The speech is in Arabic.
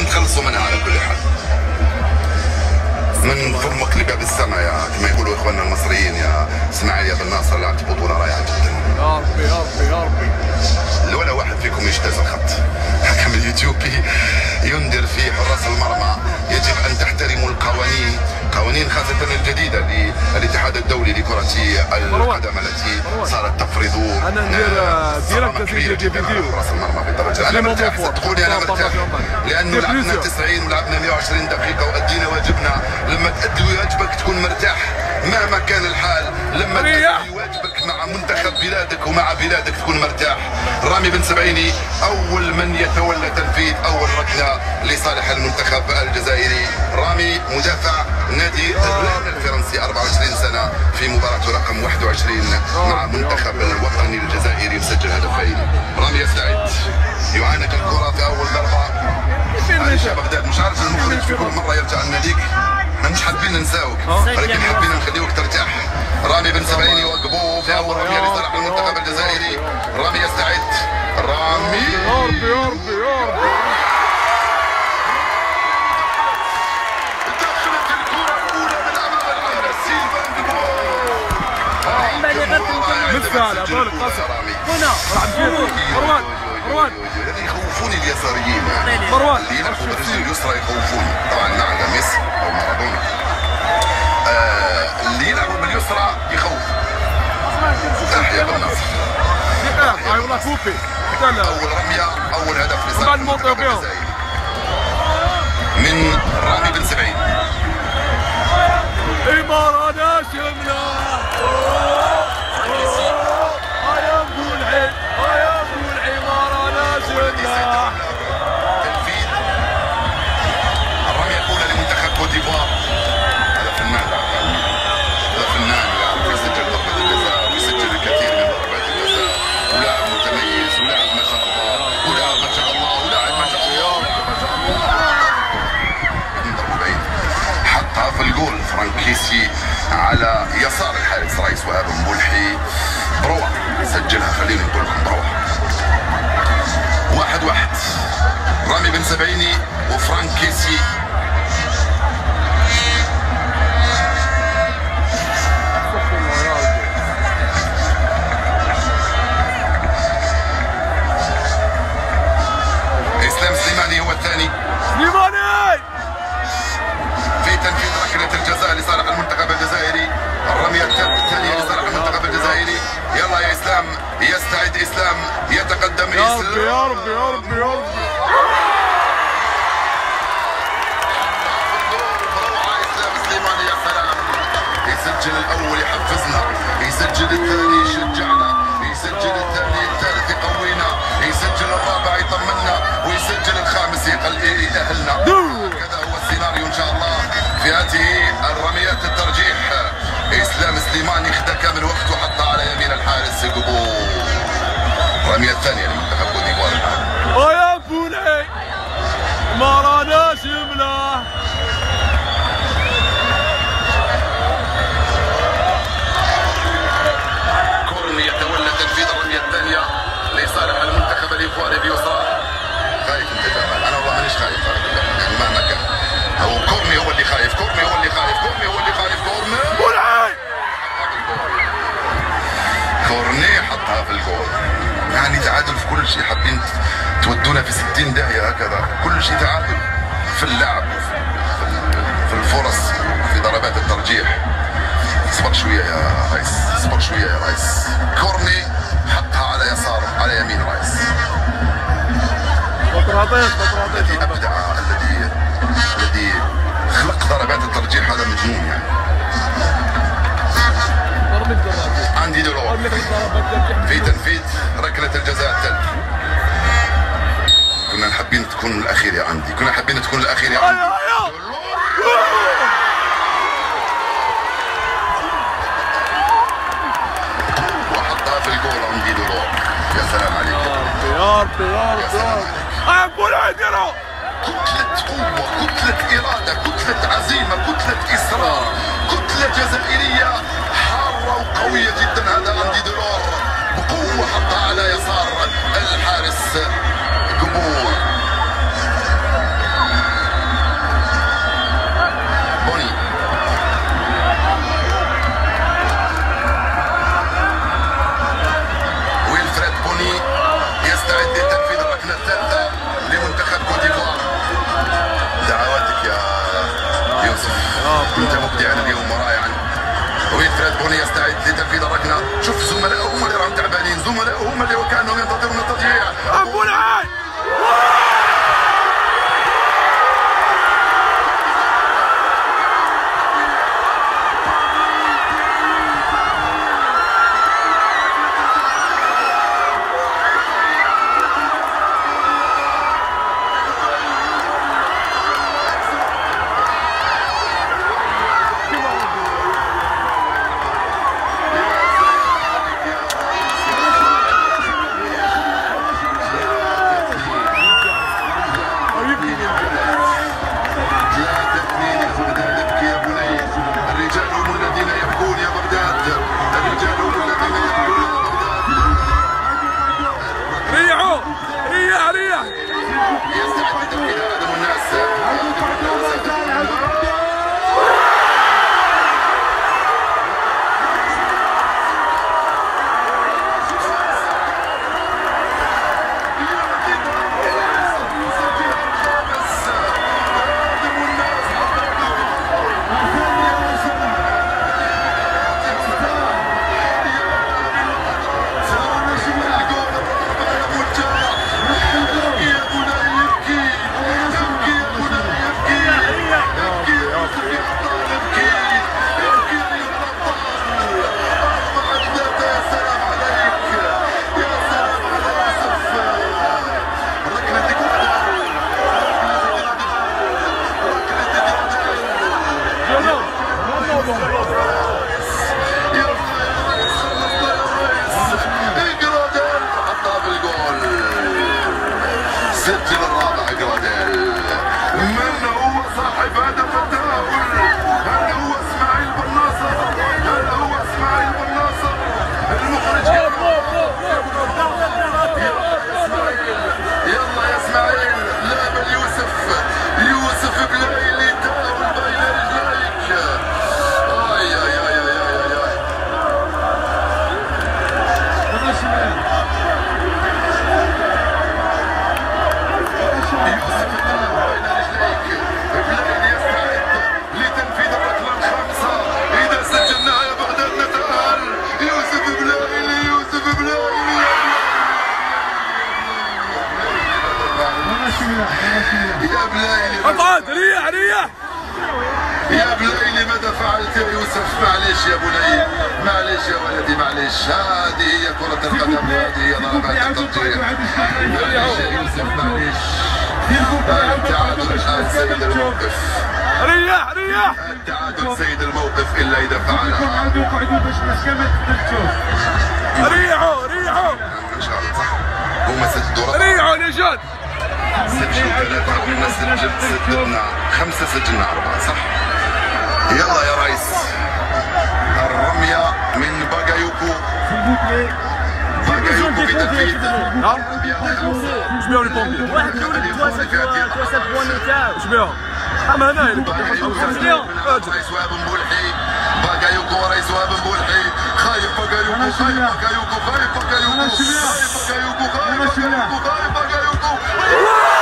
نتخلصوا منها على كل حال. من فمك لباب السماء يا كما يقولوا اخواننا المصريين يا اسماعيل يا بن ناصر، لعبت بطوله رائعه جدا. يا ربي يا ربي يا ربي. لولا واحد فيكم يجتاز الخط. الحكم اليوتيوبي ينذر في حراس المرمى يجب ان تحترموا القوانين، قوانين خاصه الجديده للاتحاد الدولي لكره القدم التي صارت تفرض انا ندير ديريكت تسجيل فيديو حراس المرمى بالدرجه. انا مرتاح صدقوني، انا مرتاح لانه لعبنا 90 ولعبنا 120 دقيقه وادينا واجبنا. لما تأدي واجبك تكون مرتاح مهما كان الحال. لما تأدي واجبك مع منتخب بلادك ومع بلادك تكون مرتاح. رامي بن سبعيني اول من يتولى تنفيذ اول ركله لصالح المنتخب الجزائري. رامي مدافع نادي الريال الفرنسي 24 سنه، في مباراته رقم 21 مع المنتخب الوطني الجزائري مسجل هدفين. رامي يستعد، يعانق الكره في اول ضربه. علي بغداد مش عارف المخرج في كل مره يرجع لنا ليك، احنا مش حابين ننساوك ولكن حابين نخليوك ترتاح. رامي بن سبعيني وقبوه في اول رميه لصالح المنتخب الجزائري. رامي يستعد، رامي يا ربي يا ربي يا ربي. دخلت الكره الاولى من امام الحارس سيلفان قبوه. مش سهله بقول لك قصر هنا راح نجيب مروان. مروان يخوفوني اليساريين، مروان اللي يلعبوا بالرجل اليسرى يخوفوني، طبعا ما عدا ميسي او مارادونا. اللي يلعبوا باليسرى يخوف. تحية بالنصر. اي والله كوبي. اول رميه اول هدف لصالح المنتخب الجزائري من رامي بن سبعين. إمارة شملة يا ابو العين يا ابو العمارة شملة. تنفيذ الرميه الاولى لمنتخب كوت ديفوار. هذا فنان، هذا فنان يعرف يسجل ضربه الجزاء ويسجل الكثير من ضربات الجزاء، ولاعب متميز ولاعب ما شاء الله ولاعب ما شاء الله ولاعب ما شاء الله ما شاء الله. بعيد حطها في الجول فرانكيسي على يسار الحارس رئيس وهاب مبولحي. بروح سجلها، خلينا نقول لكم بروح. 1-1 رامي بن سبعيني وفرانكيسي. اسلام سليماني هو الثاني. سليماني في تنفيذ ركلة الجزاء لصالح المنتخب الجزائري. الرمية الثانية لصالح المنتخب الجزائري. يلا يا اسلام، يستعد اسلام، يتقدم اسلام. يا ربي يا ربي يا ربي. اسلام سليماني يا سلام. يسجل الاول يحفزنا، يسجل الثاني يشجعنا، يسجل الثاني الثالث يقوينا، يسجل الرابع يطمنا، ويسجل الخامس يأهلنا. هكذا هو السيناريو ان شاء الله في هذه الرميات الترجيح. اسلام سليماني اخذ كامل وقته وحطها على يمين الحارس قبو. الرميه الثانيه لمنتخب كوت ديفوار الان. يا ابو العين إمارة شملة. كورني يتولى تنفيذ الرميه الثانيه لصالح المنتخب الايفواري بيسار. خايف انت جمال؟ انا والله مانيش خايف يعني مهما كان. هو كورني هو اللي خايف، كورني هو اللي خايف، كورني هو اللي خايف. كورني كورني حطها في الجول. يعني تعادل في كل شيء، حابين تودونا في 60 داهيه هكذا. كل شيء تعادل في اللعب، في الفرص، في ضربات الترجيح. اصبر شويه يا ريس، اصبر شويه يا ريس. كورني حطها على يسار على يمين ريس. الذي ابدع، الذي خلق ضربات الترجيح هذا مجنون يعني. عندي دلور في تنفيذ ركلة الجزاء الثالثة. كنا حابين تكون الأخير يا عندي، كنا حابين تكون الأخير يا عندي. وحطها في الجول عندي دلور. يا سلام عليك يا ربي يا ربي يا ربي. كتلة قوة، كتلة إرادة، كتلة عزيمة، كتلة إصرار، كتلة جزائرية حارة وقوية جدا. هذا عندي دولور بقوة حطها على يسار الحارس قبور. كنت مبدعا اليوم ورائعا. ويلفريد بوني يستعد لتنفيذ الركنه. شوف زملائه هم اللي راهم تعبانين، زملائه هم اللي وكانهم ينتظرون التضييع. بونعاي سجل الرابع جراديل. من هو صاحب هدف التأهل؟ هل هو اسماعيل بن ناصر؟ هل هو اسماعيل بن ناصر؟ المخرج يلا يا اسماعيل، لا بل يوسف بلايلي تأهل بين رجليك. اي اي اي اي اي اي يا بلايلي اقعد. ريح يا بلايلي ماذا فعلت يا يوسف؟ معلش يا بني، معلش يا ولدي، معلش. هذه هي كرة القدم، هذه هي ضربات الترجيح. معلش يا يوسف، معلش. التعادل الآن سيد الموقف. ريح التعادل سيد الموقف إلا إذا فعلها. ريحوا إن شاء الله صح. هم سجلوا ريحوا نجاد. سجلوا 3 وإحنا سجلنا 5، سجلنا 4 صح؟ يلا يا ريس. الرمية من باغايوكو بتنفيذ الرمية 5. اش بيهم البومبي؟ واحد الولد تواسى البواني تاعو. اش بيهم؟ اما هنايا رئيس وهاب مبولحي. باغايوكو ورئيس وهاب مبولحي. خايف باغايوكو، خايف باغايوكو، خايف باغايوكو، خايف باغايوكو، خايف باغايوكو، خايف باغايوكو.